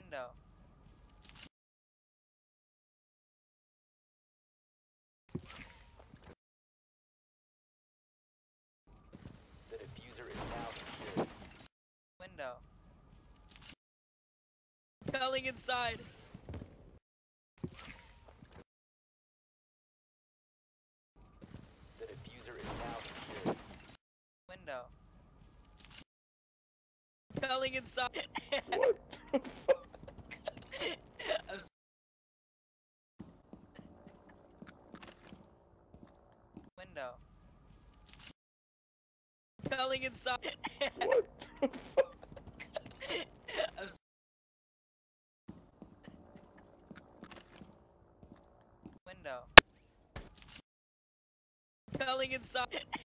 Window. The diffuser is now secured. Window. Telling inside. The diffuser is now secured. Window. Telling inside. What the fuck? I'm s- Window. Telling inside. What the fuck? I'm s- Window. Telling inside.